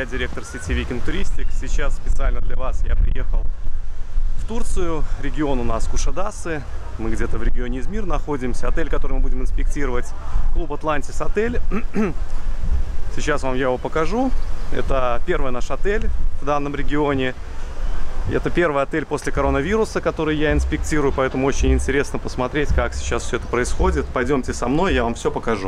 я директор сети Viking Touristic. Сейчас специально для вас я приехал в Турцию. Регион у нас Кушадасы. Мы где-то в регионе Измир находимся. Отель, который мы будем инспектировать, клуб Atlantis отель. Сейчас вам я его покажу. Это первый наш отель в данном регионе. Это первый отель после коронавируса, который я инспектирую, поэтому очень интересно посмотреть, как сейчас все это происходит. Пойдемте со мной, я вам все покажу.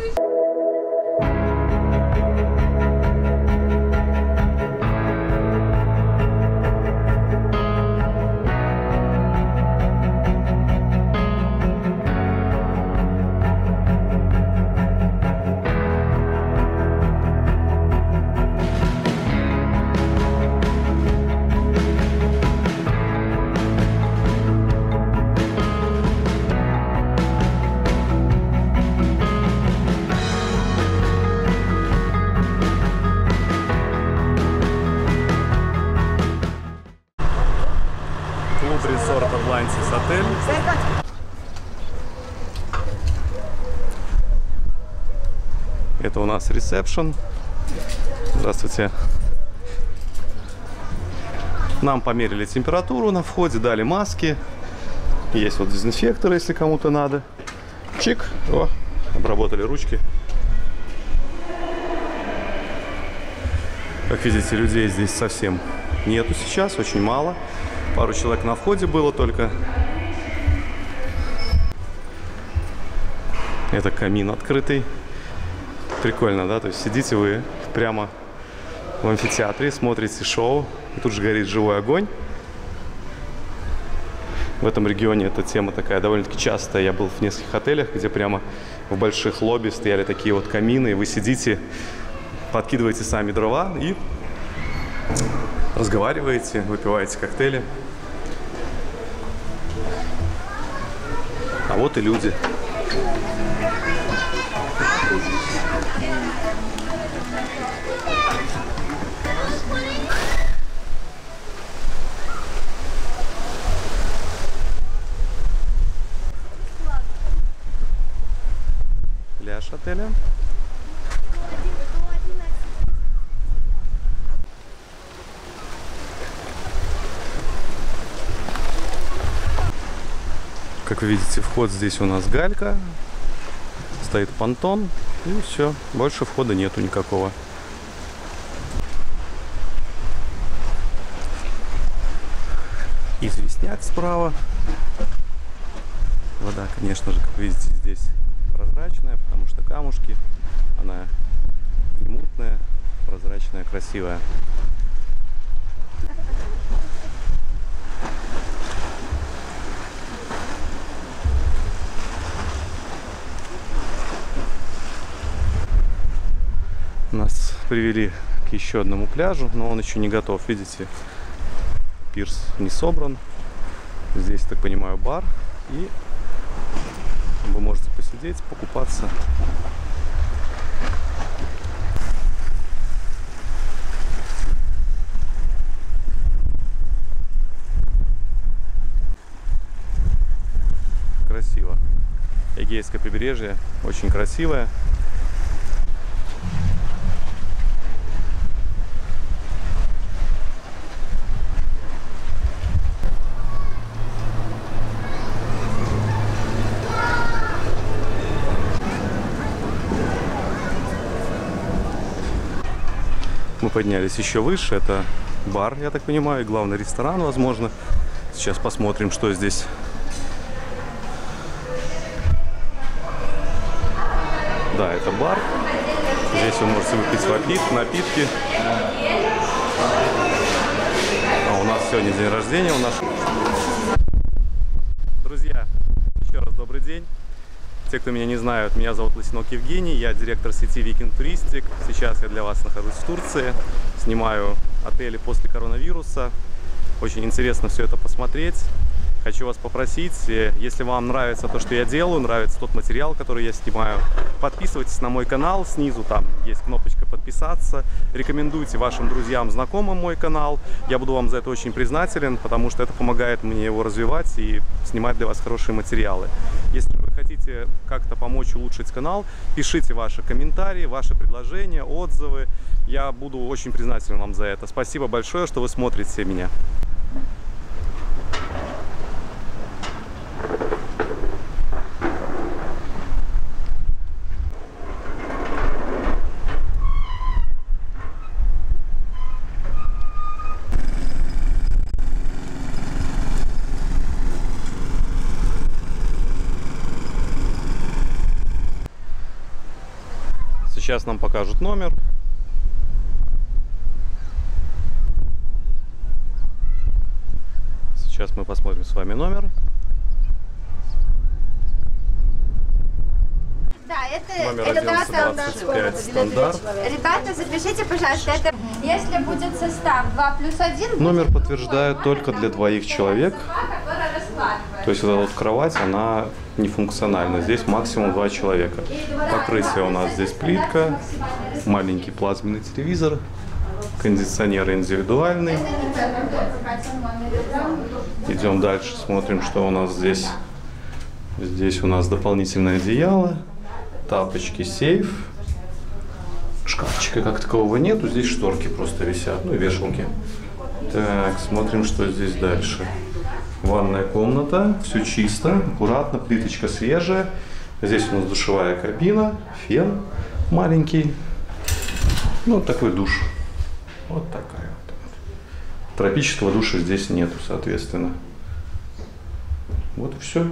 Клуб-резорт Atlantis отель. Это у нас ресепшн. Здравствуйте. Нам померили температуру на входе, дали маски. Есть вот дезинфектор, если кому-то надо. Чик. О, обработали ручки. Как видите, людей здесь совсем нету сейчас, очень мало. Пару человек на входе было только. Это камин открытый. Прикольно, да? То есть сидите вы прямо в амфитеатре, смотрите шоу, и тут же горит живой огонь. В этом регионе эта тема такая довольно-таки частая. Я был в нескольких отелях, где прямо в больших лобби стояли такие вот камины, и вы сидите, подкидываете сами дрова и разговариваете, выпиваете коктейли. А вот и люди. Пляж отеля. Как вы видите, вход здесь у нас галька, стоит понтон, и все, больше входа нету никакого. Известняк справа. Вода, конечно же, как видите, здесь прозрачная, потому что камушки, она не мутная, прозрачная, красивая. Нас привели к еще одному пляжу, но он еще не готов. Видите, пирс не собран. Здесь, так понимаю, бар. И вы можете посидеть, покупаться. Красиво. Эгейское побережье очень красивое. Мы поднялись еще выше, это бар, я так понимаю, и главный ресторан, возможно. Сейчас посмотрим, что здесь. Да, это бар. Здесь вы можете выпить напитки. А у нас сегодня день рождения у нас. Друзья, еще раз добрый день. Те, кто меня не знают, меня зовут Лысенок Евгений, я директор сети Viking Touristic. Сейчас я для вас нахожусь в Турции, снимаю отели после коронавируса. Очень интересно все это посмотреть. Хочу вас попросить, если вам нравится то, что я делаю, нравится тот материал, который я снимаю, подписывайтесь на мой канал, снизу там есть кнопочка подписаться, рекомендуйте вашим друзьям, знакомым мой канал, я буду вам за это очень признателен, потому что это помогает мне его развивать и снимать для вас хорошие материалы. Если вы хотите как-то помочь улучшить канал, пишите ваши комментарии, ваши предложения, отзывы. Я буду очень признателен вам за это. Спасибо большое, что вы смотрите меня. Сейчас нам покажут номер. Сейчас мы посмотрим с вами номер. Да, это Номер 1125 стандарт. Ребята, запишите, пожалуйста, это если будет состав 2+1. Номер подтверждают только для двоих человек. То есть вот эта вот кровать, она нефункциональна. Здесь максимум 2 человека. Покрытие у нас здесь плитка, маленький плазменный телевизор, кондиционер индивидуальный. Идем дальше, смотрим, что у нас здесь. Здесь у нас дополнительное одеяло, тапочки, сейф. Шкафчика как такового нету, здесь шторки просто висят, ну и вешалки. Так, смотрим, что здесь дальше. Ванная комната, все чисто, аккуратно, плиточка свежая. Здесь у нас душевая кабина, фен маленький. Ну, вот такой душ. Вот такая вот. Тропического душа здесь нету, соответственно. Вот и все.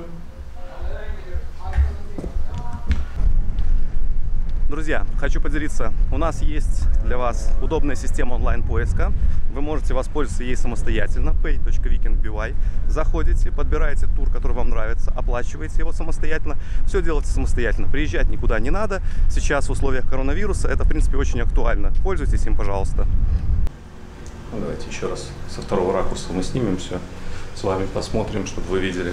Друзья, хочу поделиться, у нас есть для вас удобная система онлайн-поиска. Вы можете воспользоваться ей самостоятельно, pay.vikingby. Заходите, подбираете тур, который вам нравится, оплачиваете его самостоятельно. Все делайте самостоятельно, приезжать никуда не надо. Сейчас в условиях коронавируса это, в принципе, очень актуально. Пользуйтесь им, пожалуйста. Давайте еще раз со второго ракурса мы снимем все. С вами посмотрим, чтобы вы видели.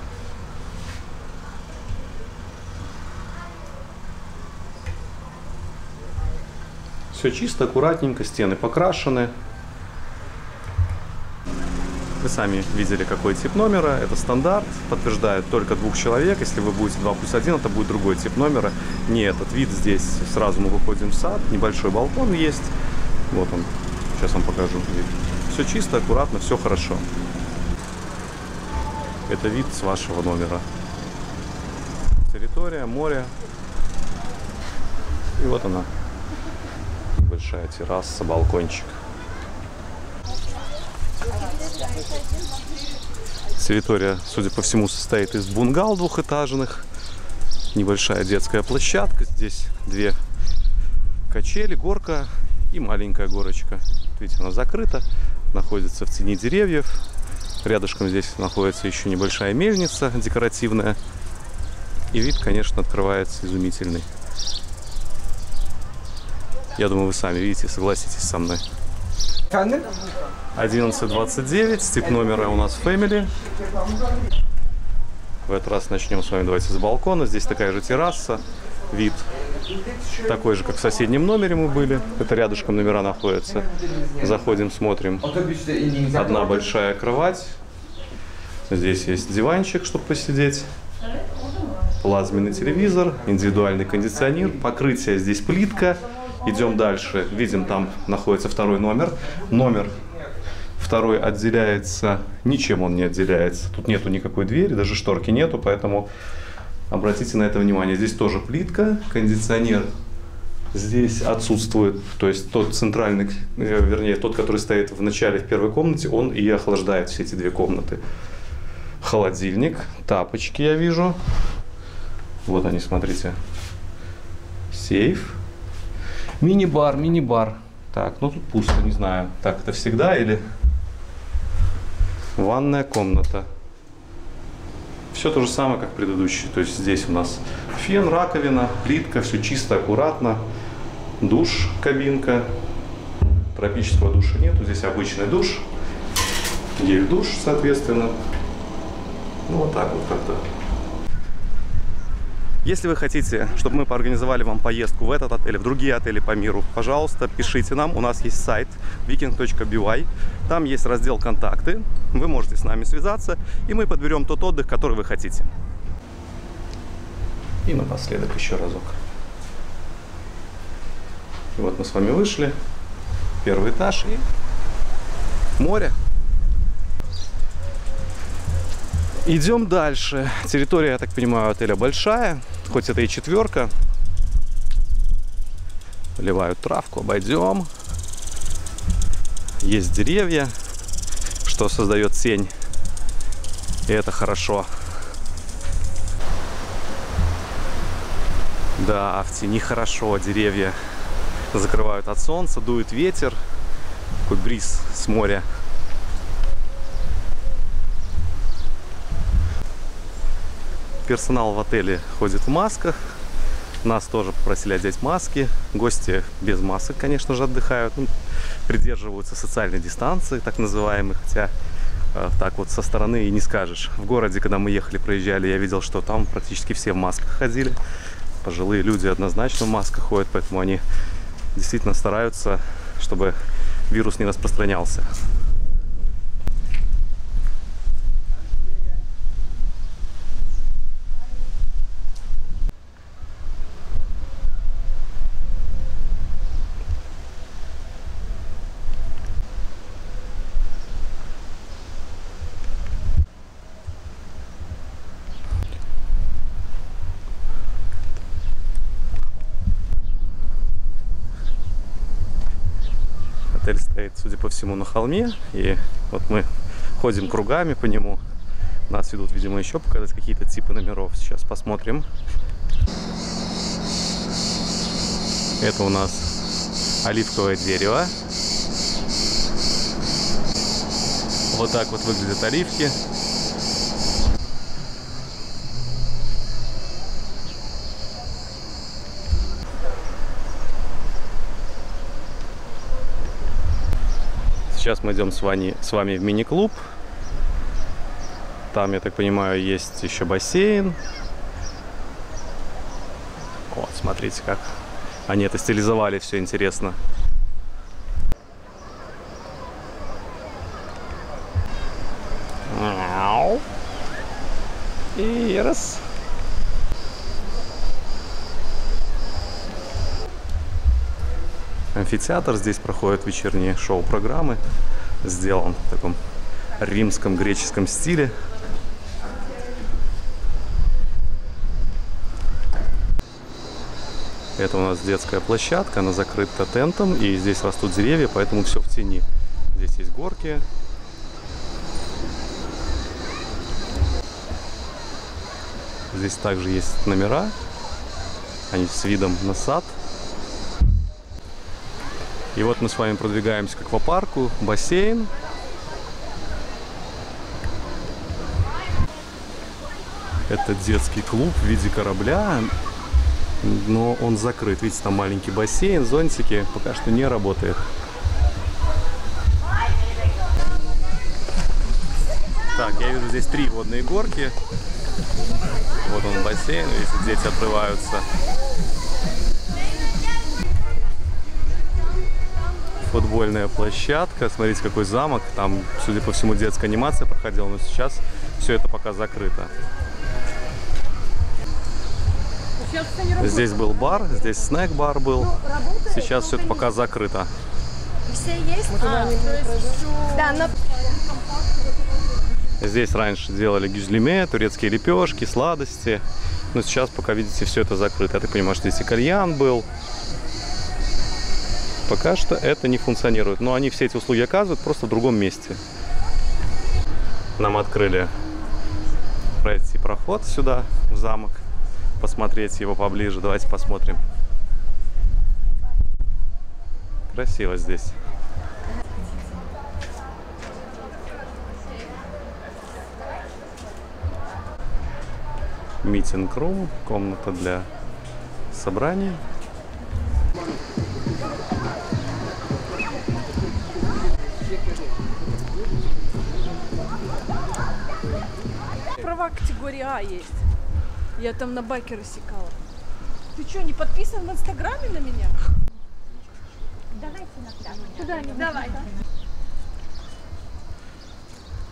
Все чисто, аккуратненько, стены покрашены. Вы сами видели, какой тип номера. Это стандарт, подтверждает только 2 человек. Если вы будете 2+1, это будет другой тип номера. Не этот вид. Здесь сразу мы выходим в сад, небольшой балкон есть. Вот он, сейчас вам покажу вид. Все чисто, аккуратно, все хорошо. Это вид с вашего номера. Территория, море. И вот она. Большая терраса, балкончик. Территория, судя по всему, состоит из бунгало двухэтажных. Небольшая детская площадка. Здесь 2 качели, горка и маленькая горочка. Видите, она закрыта, находится в тени деревьев. Рядышком здесь находится еще небольшая мельница декоративная. И вид, конечно, открывается изумительный. Я думаю, вы сами видите, согласитесь со мной. 1129, тип номера у нас Family. В этот раз начнем с вами, давайте, с балкона. Здесь такая же терраса. Вид такой же, как в соседнем номере мы были. Это рядышком номера находятся. Заходим, смотрим. Одна большая кровать. Здесь есть диванчик, чтобы посидеть. Плазменный телевизор, индивидуальный кондиционер. Покрытие здесь плитка. Идем дальше. Видим, там находится второй номер. Номер второй отделяется. Ничем он не отделяется. Тут нету никакой двери, даже шторки нету, поэтому обратите на это внимание. Здесь тоже плитка, кондиционер здесь отсутствует. То есть тот центральный, вернее, тот, который стоит в начале, в первой комнате, он и охлаждает все эти 2 комнаты. Холодильник, тапочки я вижу. Вот они, смотрите. Сейф. Мини-бар, мини-бар. Так, ну тут пусто, не знаю. Так, это всегда или... Ванная комната. Все то же самое, как предыдущий. То есть здесь у нас фен, раковина, плитка, все чисто, аккуратно. Душ, кабинка. Тропического душа нету. Здесь обычный душ. Гель-душ, соответственно. Ну вот так вот как-то. Если вы хотите, чтобы мы поорганизовали вам поездку в этот отель, в другие отели по миру, пожалуйста, пишите нам. У нас есть сайт viking.by. Там есть раздел «Контакты». Вы можете с нами связаться, и мы подберем тот отдых, который вы хотите. И напоследок еще разок. И вот мы с вами вышли. Первый этаж и море. Идем дальше. Территория, я так понимаю, отеля большая. Хоть это и четверка. Поливают травку, обойдем. Есть деревья, что создает тень. И это хорошо. Да, в тени хорошо. Деревья закрывают от солнца, дует ветер. Такой бриз с моря. Персонал в отеле ходит в масках. Нас тоже попросили одеть маски. Гости без масок, конечно же, отдыхают. Ну, придерживаются социальной дистанции, так называемой. Хотя так вот со стороны и не скажешь. В городе, когда мы ехали, проезжали, я видел, что там практически все в масках ходили. Пожилые люди однозначно в масках ходят, поэтому они действительно стараются, чтобы вирус не распространялся. Отель стоит, судя по всему, на холме, и вот мы ходим кругами по нему. Нас ведут, видимо, еще показать какие-то типы номеров. Сейчас посмотрим. Это у нас оливковое дерево. Вот так вот выглядят оливки. Сейчас мы идем с вами в мини-клуб. Там, я так понимаю, есть еще бассейн. Вот, смотрите, как они это стилизовали, все интересно. И раз. Амфитеатр. Здесь проходят вечерние шоу-программы. Сделан в таком римском, греческом стиле. Это у нас детская площадка. Она закрыта тентом. И здесь растут деревья, поэтому все в тени. Здесь есть горки. Здесь также есть номера. Они с видом на сад. И вот мы с вами продвигаемся к аквапарку, бассейн. Это детский клуб в виде корабля, но он закрыт. Видите, там маленький бассейн, зонтики, пока что не работает. Так, я вижу здесь 3 водные горки. Вот он бассейн, видите, дети отрываются. Футбольная площадка. Смотрите, какой замок. Там, судя по всему, детская анимация проходила, но сейчас все это пока закрыто. Здесь был бар, здесь снэк-бар был. Сейчас все это пока закрыто. Все есть? Да, но... Здесь раньше делали гюзлиме, турецкие лепешки, сладости. Но сейчас пока, видите, все это закрыто. Я так понимаю, что здесь и кальян был. Пока что это не функционирует. Но они все эти услуги оказывают просто в другом месте. Нам открыли пройти проход сюда, в замок. Посмотреть его поближе. Давайте посмотрим. Красиво здесь. Митинг-рум, комната для собраний. Права категории А есть. Я там на байке рассекала. Ты что, не подписан в Инстаграме на меня? Давайте на Куда-нибудь. Давай.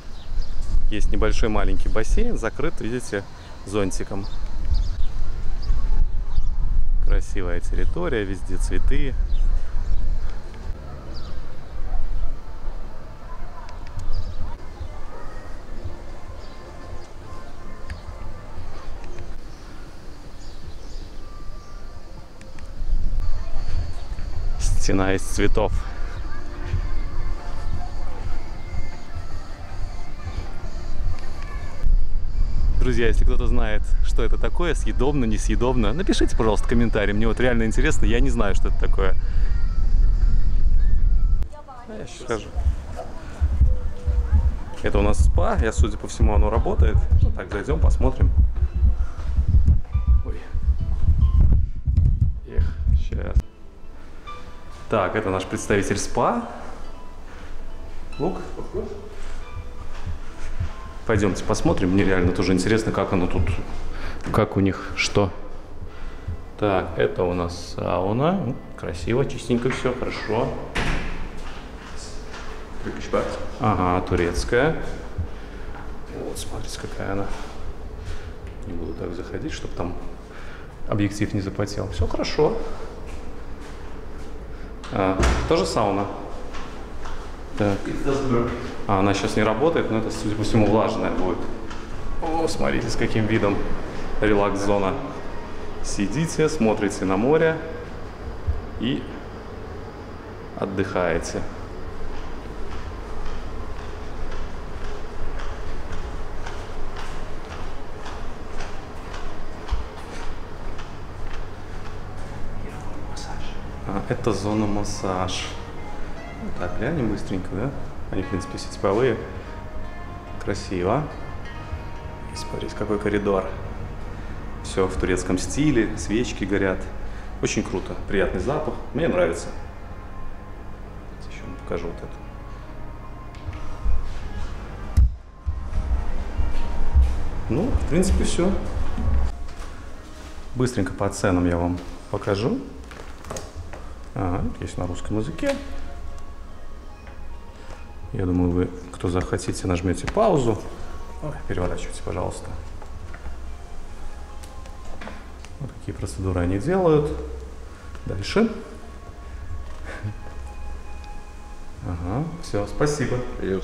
Есть небольшой маленький бассейн, закрыт, видите, зонтиком. Красивая территория, везде цветы. Стена из цветов. Друзья, если кто-то знает, что это такое, съедобно, несъедобно, напишите, пожалуйста, комментарий. Мне вот реально интересно, я не знаю, что это такое. Я сейчас скажу. Это у нас спа, я, судя по всему, оно работает. Ну, так, зайдем, посмотрим. Ой. Эх, сейчас. Так, это наш представитель спа. Лук. Пойдемте посмотрим. Мне реально тоже интересно, как оно тут, как у них, что. Так, это у нас сауна. Красиво, чистенько все, хорошо. Ага, турецкая. Вот, смотрите, какая она. Не буду так заходить, чтобы там объектив не запотел. Все хорошо. Тоже сауна. Так. Она сейчас не работает, но это, судя по всему, влажная будет. О, смотрите, с каким видом. Релакс-зона. Сидите, смотрите на море и отдыхаете. Это зона массаж. Так, глянем быстренько, да? Они, в принципе, все типовые. Красиво. И смотрите, какой коридор. Все в турецком стиле, свечки горят. Очень круто, приятный запах. Мне нравится. Еще вам покажу вот это. Ну, в принципе, все. Быстренько по ценам я вам покажу. Ага, есть на русском языке. Я думаю, вы, кто захотите, нажмете паузу. Ой, переворачивайте, пожалуйста. Вот такие процедуры они делают. Дальше. Ага, все, спасибо.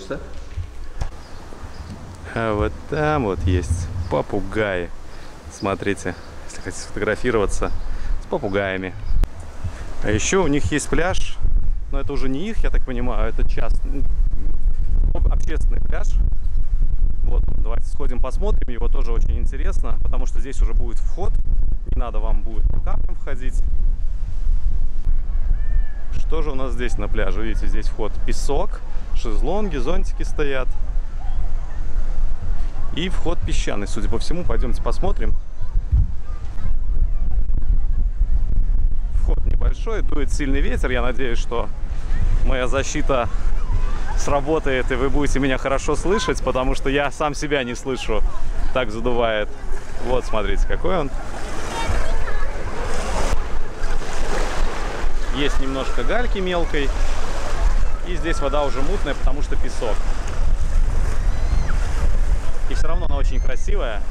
А вот там вот есть попугаи. Смотрите, если хотите сфотографироваться с попугаями. А еще у них есть пляж, но это уже не их, я так понимаю, это частный, общественный пляж. Вот, давайте сходим посмотрим, его тоже очень интересно, потому что здесь уже будет вход, не надо вам будет по камням входить. Что же у нас здесь на пляже? Видите, здесь вход песок, шезлонги, зонтики стоят. И вход песчаный, судя по всему, пойдемте посмотрим. Небольшой, дует сильный ветер. Я надеюсь, что моя защита сработает и вы будете меня хорошо слышать, потому что я сам себя не слышу, так задувает. Вот, смотрите, какой он. Есть немножко гальки мелкой, и здесь вода уже мутная, потому что песок. И все равно она очень красивая.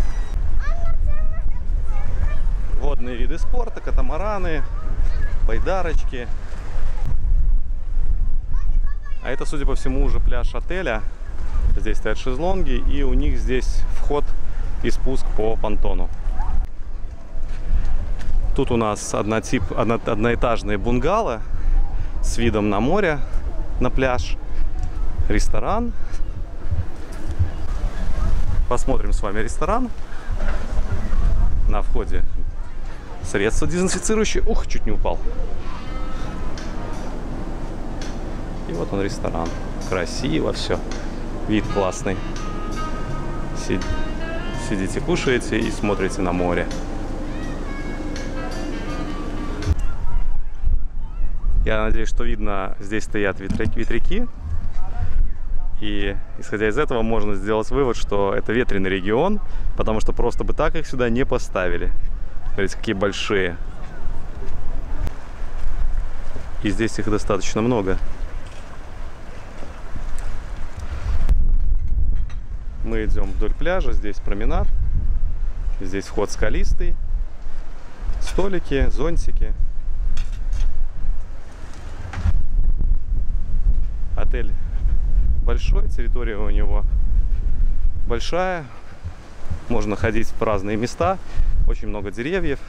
Водные виды спорта, катамараны, байдарочки. А это, судя по всему, уже пляж отеля. Здесь стоят шезлонги, и у них здесь вход и спуск по понтону. Тут у нас одноэтажные бунгало с видом на море, на пляж, ресторан. Посмотрим с вами ресторан. На входе средства дезинфицирующие. Ух, чуть не упал. И вот он, ресторан. Красиво все. Вид классный. Сидите, кушаете и смотрите на море. Я надеюсь, что видно, здесь стоят ветряки. И исходя из этого можно сделать вывод, что это ветреный регион, потому что просто бы так их сюда не поставили. Смотрите, какие большие. И здесь их достаточно много. Мы идем вдоль пляжа, здесь променад, здесь вход скалистый. Столики, зонтики. Отель большой, территория у него большая. Можно ходить в разные места. Очень много деревьев.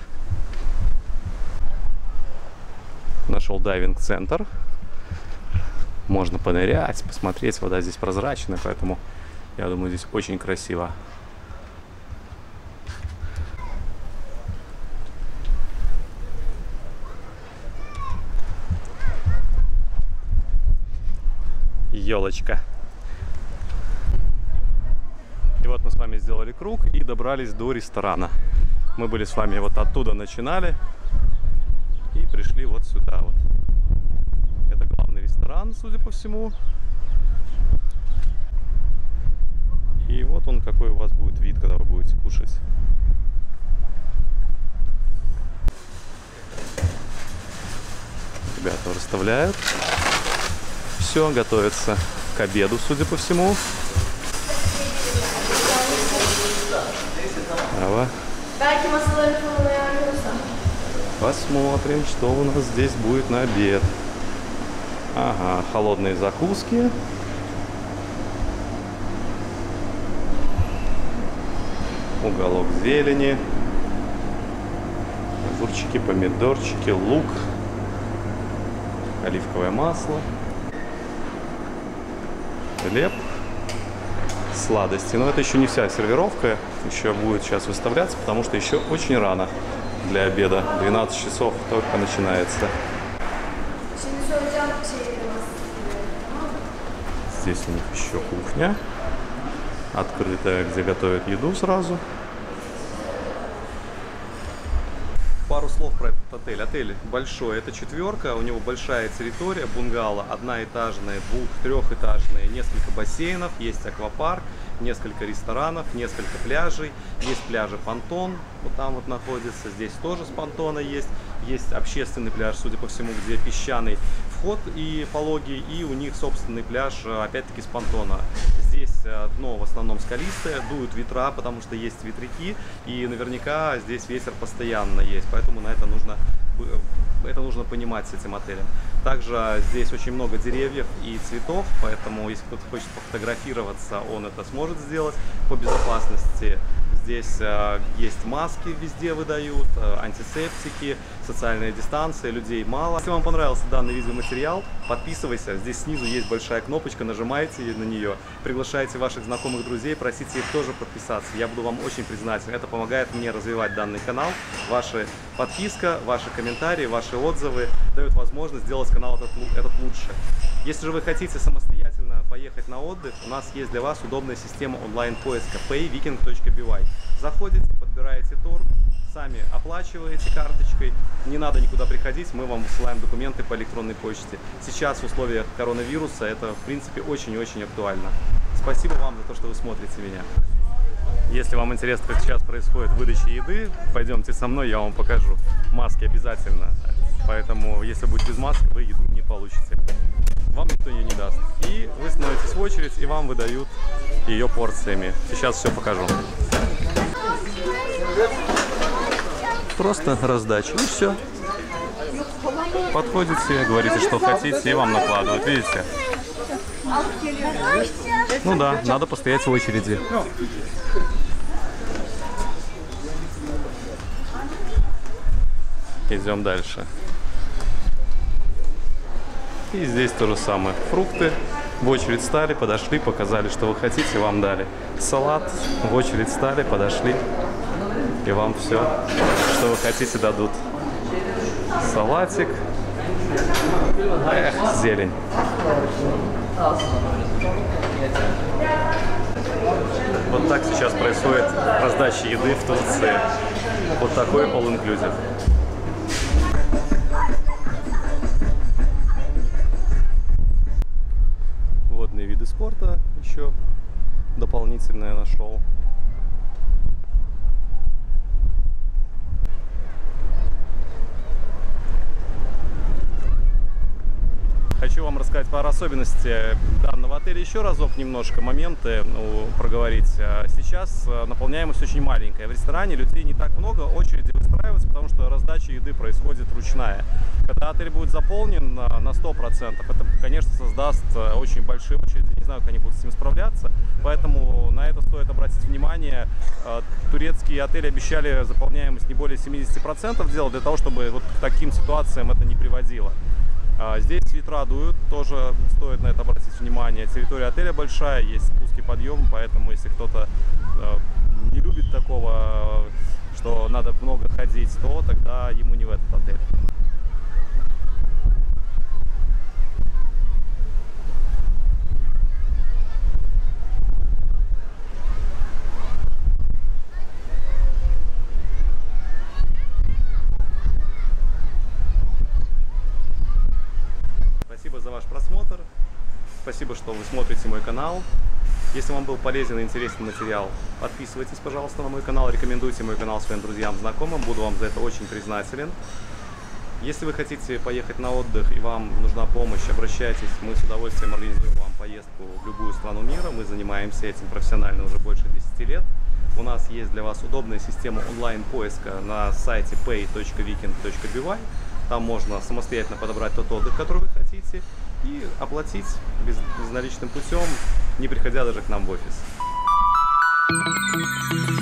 Нашел дайвинг-центр. Можно понырять, посмотреть. Вода здесь прозрачная, поэтому я думаю, здесь очень красиво. Елочка. И вот мы с вами сделали круг и добрались до ресторана. Мы были с вами вот оттуда начинали и пришли вот сюда вот. Это главный ресторан, судя по всему. И вот он, какой у вас будет вид, когда вы будете кушать. Ребята расставляют. Все, готовится к обеду, судя по всему. Давай. Посмотрим, что у нас здесь будет на обед. Ага, холодные закуски. Уголок зелени. Огурчики, помидорчики, лук. Оливковое масло. Хлеб. Сладости. Но это еще не вся сервировка. Еще будет сейчас выставляться, потому что еще очень рано для обеда. 12 часов только начинается. Здесь у них еще кухня. Открытая, где готовят еду сразу. Пару слов про этот отель. Отель большой, это четверка, у него большая территория, бунгало, одноэтажные, трехэтажные, несколько бассейнов, есть аквапарк, несколько ресторанов, несколько пляжей, есть пляжи Понтон, вот там вот находится, здесь тоже с понтона есть общественный пляж, судя по всему, где песчаный вход и пологий, и у них собственный пляж, опять-таки с понтона. Здесь дно в основном скалистое, дуют ветра, потому что есть ветряки, и наверняка здесь ветер постоянно есть, поэтому на это нужно понимать с этим отелем. Также здесь очень много деревьев и цветов, поэтому если кто-то хочет пофотографироваться, он это сможет сделать по безопасности. Здесь есть маски, везде выдают, антисептики, социальная дистанция, людей мало. Если вам понравился данный видеоматериал, подписывайся. Здесь снизу есть большая кнопочка, нажимайте на нее, приглашайте ваших знакомых, друзей, просите их тоже подписаться. Я буду вам очень признателен. Это помогает мне развивать данный канал. Ваша подписка, ваши комментарии, ваши отзывы дают возможность сделать канал этот лучше. Если же вы хотите самостоятельно поехать на отдых, у нас есть для вас удобная система онлайн-поиска payviking.by. Заходите, подбираете тур, сами оплачиваете карточкой, не надо никуда приходить, мы вам высылаем документы по электронной почте. Сейчас в условиях коронавируса это, в принципе, очень-очень актуально. Спасибо вам за то, что вы смотрите меня. Если вам интересно, как сейчас происходит выдача еды, пойдемте со мной, я вам покажу. Маски обязательно, поэтому если будет без маски, вы еду не получите. Вам никто ее не даст. И вы становитесь в очередь, и вам выдают ее порциями. Сейчас все покажу. Просто раздача. И все. Подходите, говорите, что хотите, и вам накладывают. Видите? Ну да, надо постоять в очереди. Идем дальше. И здесь то же самое. Фрукты. В очередь стали, подошли, показали, что вы хотите, вам дали. Салат. В очередь стали, подошли. И вам все, что вы хотите, дадут. Салатик. Эх, зелень. Вот так сейчас происходит раздача еды в Турции. Вот такой all-inclusive. Водные виды спорта еще дополнительное нашел. Хочу вам рассказать про особенности данного отеля. Еще разок немножко моменты проговорить. Сейчас наполняемость очень маленькая. В ресторане людей не так много, очереди выстраиваются, потому что раздача еды происходит ручная. Когда отель будет заполнен на 100%, это, конечно, создаст очень большие очереди. Не знаю, как они будут с этим справляться. Поэтому на это стоит обратить внимание. Турецкие отели обещали заполняемость не более 70% делать, для того, чтобы вот к таким ситуациям это не приводило. Здесь ветра дуют, тоже стоит на это обратить внимание. Территория отеля большая, есть спуски, подъемы, поэтому если кто-то не любит такого, что надо много ходить, то тогда ему не в этот отель. Спасибо за ваш просмотр, спасибо, что вы смотрите мой канал. Если вам был полезен и интересный материал, подписывайтесь, пожалуйста, на мой канал, рекомендуйте мой канал своим друзьям, знакомым, буду вам за это очень признателен. Если вы хотите поехать на отдых и вам нужна помощь, обращайтесь, мы с удовольствием организуем вам поездку в любую страну мира, мы занимаемся этим профессионально уже больше 10 лет. У нас есть для вас удобная система онлайн-поиска на сайте pay.viking.by. Там можно самостоятельно подобрать тот отдых, который вы хотите, и оплатить безналичным путем, не приходя даже к нам в офис.